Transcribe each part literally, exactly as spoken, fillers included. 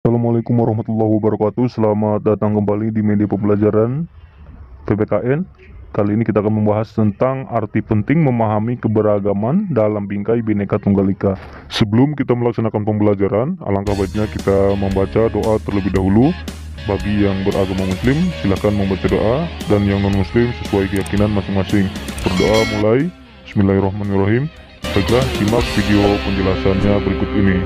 Assalamualaikum warahmatullahi wabarakatuh. Selamat datang kembali di media pembelajaran P P K N. Kali ini kita akan membahas tentang arti penting memahami keberagaman dalam bingkai Bhinneka Tunggal Ika. Sebelum kita melaksanakan pembelajaran, alangkah baiknya kita membaca doa terlebih dahulu. Bagi yang beragama muslim, silakan membaca doa, dan yang non-muslim sesuai keyakinan masing-masing. Berdoa mulai. Bismillahirrahmanirrahim. Baiklah, simak video penjelasannya berikut ini.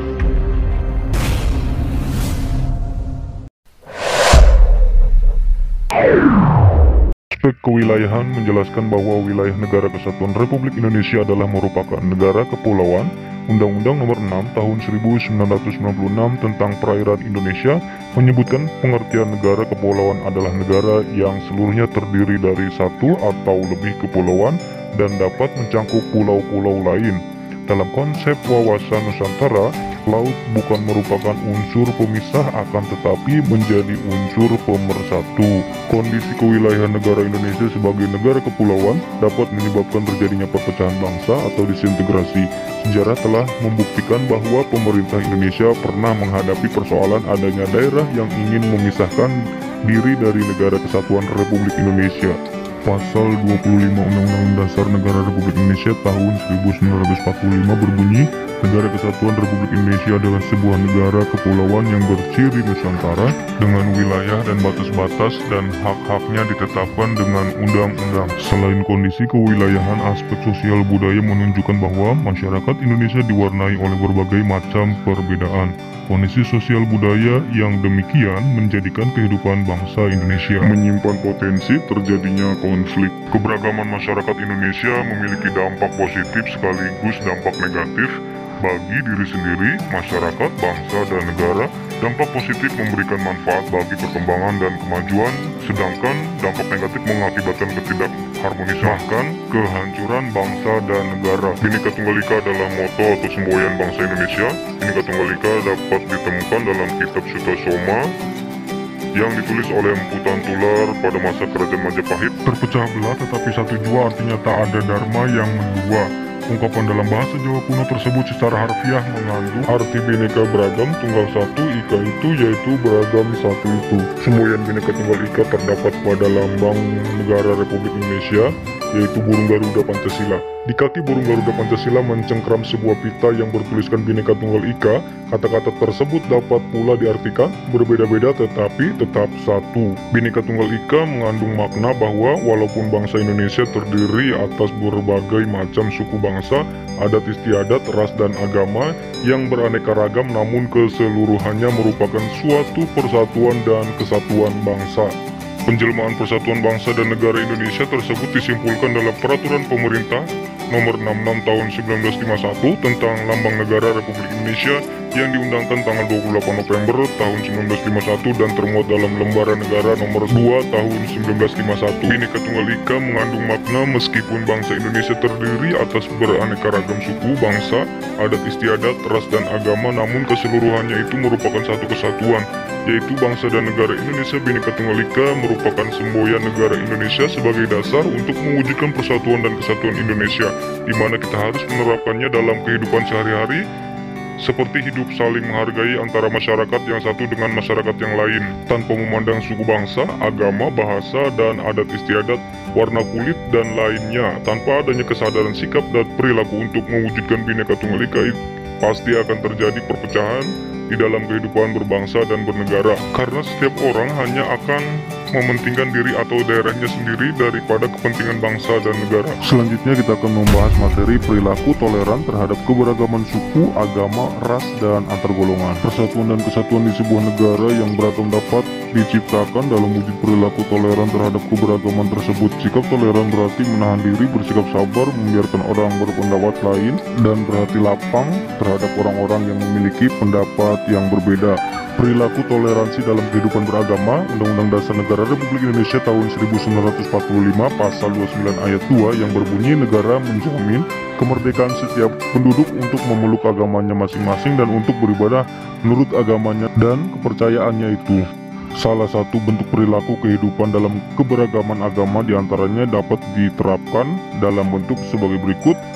Aspek kewilayahan menjelaskan bahwa wilayah Negara Kesatuan Republik Indonesia adalah merupakan negara kepulauan. Undang-Undang Nomor enam Tahun seribu sembilan ratus sembilan puluh enam tentang Perairan Indonesia menyebutkan pengertian negara kepulauan adalah negara yang seluruhnya terdiri dari satu atau lebih kepulauan dan dapat mencangkup pulau-pulau lain. Dalam konsep wawasan Nusantara, laut bukan merupakan unsur pemisah akan tetapi menjadi unsur pemersatu. Kondisi kewilayahan negara Indonesia sebagai negara kepulauan dapat menyebabkan terjadinya perpecahan bangsa atau disintegrasi. Sejarah telah membuktikan bahwa pemerintah Indonesia pernah menghadapi persoalan adanya daerah yang ingin memisahkan diri dari Negara Kesatuan Republik Indonesia. Pasal dua puluh lima Undang-Undang Dasar Negara Republik Indonesia tahun seribu sembilan ratus empat puluh lima berbunyi, Negara Kesatuan Republik Indonesia adalah sebuah negara kepulauan yang berciri Nusantara dengan wilayah dan batas-batas dan hak-haknya ditetapkan dengan undang-undang. Selain kondisi kewilayahan, aspek sosial budaya menunjukkan bahwa masyarakat Indonesia diwarnai oleh berbagai macam perbedaan. Kondisi sosial budaya yang demikian menjadikan kehidupan bangsa Indonesia menyimpan potensi terjadinya konflik. Keberagaman masyarakat Indonesia memiliki dampak positif sekaligus dampak negatif bagi diri sendiri, masyarakat, bangsa, dan negara. Dampak positif memberikan manfaat bagi perkembangan dan kemajuan, sedangkan dampak negatif mengakibatkan ketidakharmonisan, bahkan kehancuran bangsa dan negara. Bhinneka Tunggal Ika adalah moto atau semboyan bangsa Indonesia. Bhinneka Tunggal Ika dapat ditemukan dalam kitab Sutasoma yang ditulis oleh Empu Tantular pada masa Kerajaan Majapahit. Terpecah belah tetapi satu jua artinya tak ada dharma yang mendua. Ungkapan dalam bahasa Jawa kuno tersebut secara harfiah mengandung arti Bhinneka beragam tunggal satu Ika itu, yaitu beragam satu itu. Semboyan Bhinneka Tunggal Ika terdapat pada lambang negara Republik Indonesia, yaitu burung Garuda Pancasila. Di kaki burung Garuda Pancasila mencengkram sebuah pita yang bertuliskan Bhinneka Tunggal Ika. Kata-kata tersebut dapat pula diartikan berbeda-beda tetapi tetap satu. Bhinneka Tunggal Ika mengandung makna bahwa walaupun bangsa Indonesia terdiri atas berbagai macam suku bangsa, adat istiadat, ras dan agama yang beraneka ragam, namun keseluruhannya merupakan suatu persatuan dan kesatuan bangsa. Penjelmaan Persatuan Bangsa dan Negara Indonesia tersebut disimpulkan dalam Peraturan Pemerintah Nomor enam puluh enam Tahun seribu sembilan ratus lima puluh satu tentang Lambang Negara Republik Indonesia yang diundangkan tanggal dua puluh delapan November tahun seribu sembilan ratus lima puluh satu dan termuat dalam Lembaran Negara Nomor dua Tahun seribu sembilan ratus lima puluh satu. Bhinneka Tunggal Ika mengandung makna meskipun bangsa Indonesia terdiri atas beraneka ragam suku, bangsa, adat istiadat, ras dan agama, namun keseluruhannya itu merupakan satu kesatuan, yaitu bangsa dan negara Indonesia. Bhinneka Tunggal Ika merupakan semboyan negara Indonesia sebagai dasar untuk mewujudkan persatuan dan kesatuan Indonesia, di mana kita harus menerapkannya dalam kehidupan sehari-hari, seperti hidup saling menghargai antara masyarakat yang satu dengan masyarakat yang lain, tanpa memandang suku bangsa, agama, bahasa, dan adat istiadat, warna kulit, dan lainnya. Tanpa adanya kesadaran sikap dan perilaku untuk mewujudkan Bhinneka Tunggal Ika, pasti akan terjadi perpecahan di dalam kehidupan berbangsa dan bernegara, karena setiap orang hanya akan mementingkan diri atau daerahnya sendiri daripada kepentingan bangsa dan negara. Selanjutnya kita akan membahas materi perilaku toleran terhadap keberagaman suku, agama, ras, dan antar golongan. Persatuan dan kesatuan di sebuah negara yang beragam dapat diciptakan dalam wujud perilaku toleran terhadap keberagaman tersebut. Sikap toleran berarti menahan diri, bersikap sabar, membiarkan orang berpendapat lain, dan berhati lapang terhadap orang-orang yang memiliki pendapat yang berbeda. Perilaku toleransi dalam kehidupan beragama, Undang-Undang Dasar Negara Republik Indonesia tahun seribu sembilan ratus empat puluh lima Pasal dua puluh sembilan Ayat dua yang berbunyi, negara menjamin kemerdekaan setiap penduduk untuk memeluk agamanya masing-masing dan untuk beribadah menurut agamanya dan kepercayaannya itu. Salah satu bentuk perilaku kehidupan dalam keberagaman agama diantaranya dapat diterapkan dalam bentuk sebagai berikut.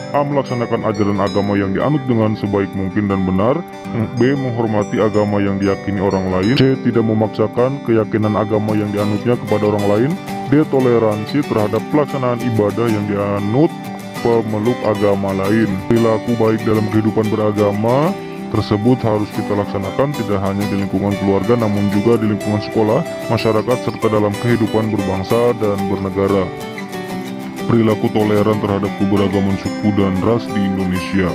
A. Melaksanakan ajaran agama yang dianut dengan sebaik mungkin dan benar. B. Menghormati agama yang diyakini orang lain. C. Tidak memaksakan keyakinan agama yang dianutnya kepada orang lain. D. Toleransi terhadap pelaksanaan ibadah yang dianut pemeluk agama lain. Perilaku baik dalam kehidupan beragama tersebut harus kita laksanakan tidak hanya di lingkungan keluarga namun juga di lingkungan sekolah, masyarakat, serta dalam kehidupan berbangsa dan bernegara. Perilaku toleran terhadap keberagaman suku dan ras di Indonesia.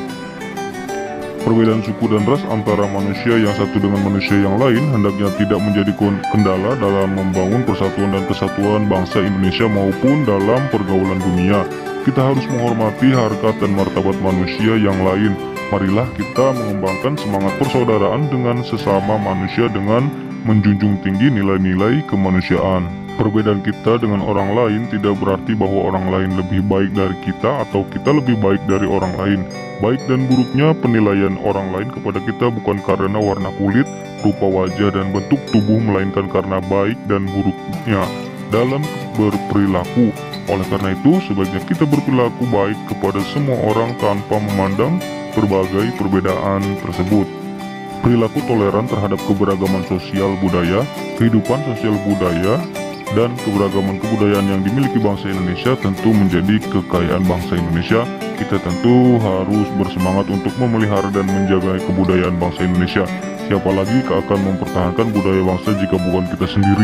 Perbedaan suku dan ras antara manusia yang satu dengan manusia yang lain hendaknya tidak menjadi kendala dalam membangun persatuan dan kesatuan bangsa Indonesia maupun dalam pergaulan dunia. Kita harus menghormati harkat dan martabat manusia yang lain. Marilah kita mengembangkan semangat persaudaraan dengan sesama manusia dengan menjunjung tinggi nilai-nilai kemanusiaan. Perbedaan kita dengan orang lain tidak berarti bahwa orang lain lebih baik dari kita atau kita lebih baik dari orang lain. Baik dan buruknya penilaian orang lain kepada kita bukan karena warna kulit, rupa wajah, dan bentuk tubuh, melainkan karena baik dan buruknya dalam berperilaku. Oleh karena itu, sebaiknya kita berperilaku baik kepada semua orang tanpa memandang berbagai perbedaan tersebut. Perilaku toleran terhadap keberagaman sosial budaya, kehidupan sosial budaya, dan keberagaman kebudayaan yang dimiliki bangsa Indonesia tentu menjadi kekayaan bangsa Indonesia. Kita tentu harus bersemangat untuk memelihara dan menjaga kebudayaan bangsa Indonesia. Siapa lagi akan mempertahankan budaya bangsa jika bukan kita sendiri?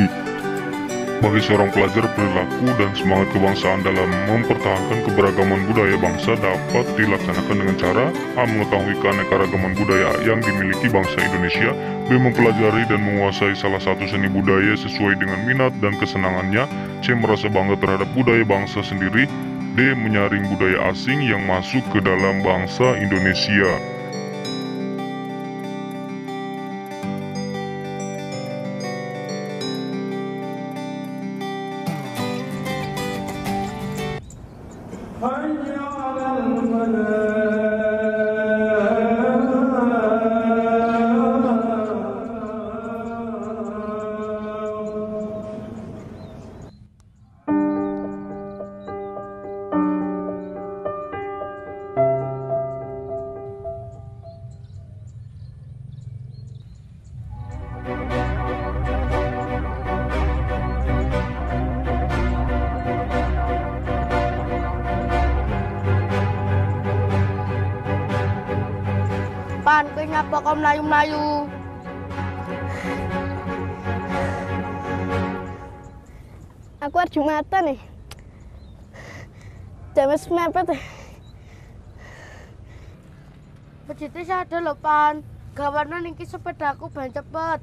Bagi seorang pelajar, perilaku dan semangat kebangsaan dalam mempertahankan keberagaman budaya bangsa dapat dilaksanakan dengan cara A. Mengetahui keanekaragaman budaya yang dimiliki bangsa Indonesia. B. Mempelajari dan menguasai salah satu seni budaya sesuai dengan minat dan kesenangannya. C. Merasa bangga terhadap budaya bangsa sendiri. D. Menyaring budaya asing yang masuk ke dalam bangsa Indonesia. Pan, kowe ngapa kok mlayu-mlayu? Aku arep Jumatan nih. Jam wis mepet. Bejete sadar lho, Pan. Gawane niki sepedaku ben cepet.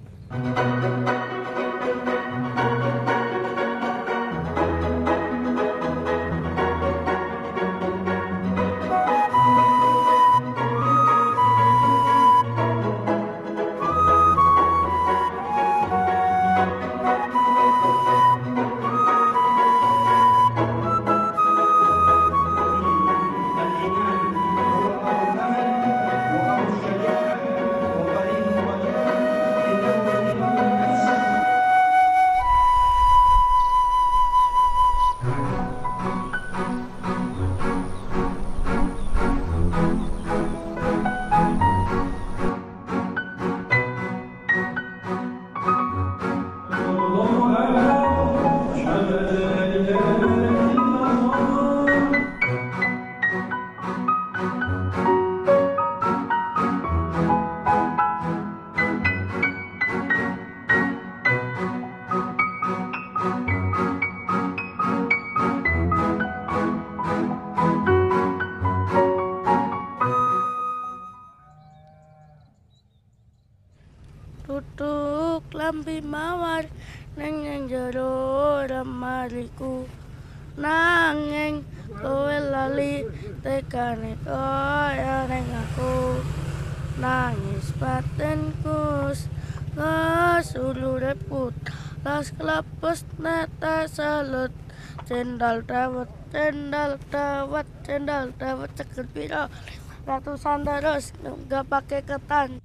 Tutuk lampi mawar neng neng jero ramariku nanging kowe lali tekane kaya neng aku nangis batinku las ulure put las kelapus neta salut cendal dawet cendal dawet cendal dawet ceket piro ratusan terus nggak pakai ketan.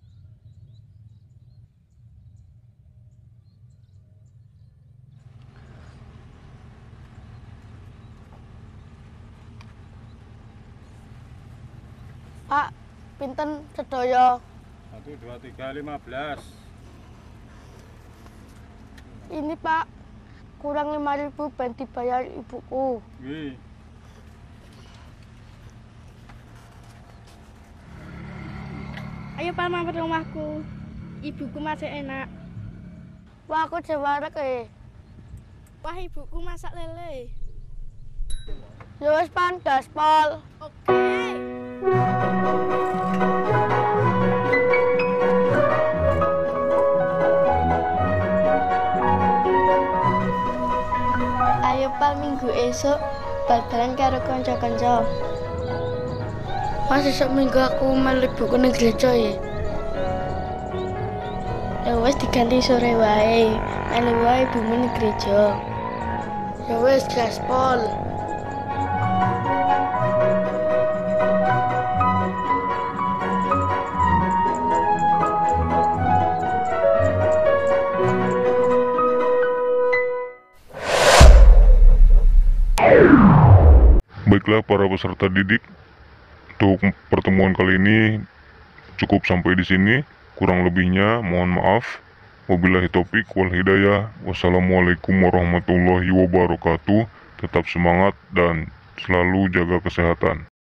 Pak, pinten sedaya? Satu, dua, tiga, lima belas. Ini Pak, kurang lima ribu ben dibayar ibuku. Wih. Ayo Pak mampir rumahku. Ibuku masih enak. Wah, aku jewarek eh. Wah, ibuku masak lele. Ya wis Pan, gaspol. Oke. Ayo Pak, minggu esok bal-balan karo kanca-kanca. Mas esok minggu aku melu ibuku ning gereja ya. Ya wis diganti sore wae. Melu wae ibumu ning gereja. Ya wis gaspol. Baiklah para peserta didik, untuk pertemuan kali ini cukup sampai di sini. Kurang lebihnya mohon maaf. Wabillahi taufik wal hidayah. Wassalamualaikum warahmatullahi wabarakatuh. Tetap semangat dan selalu jaga kesehatan.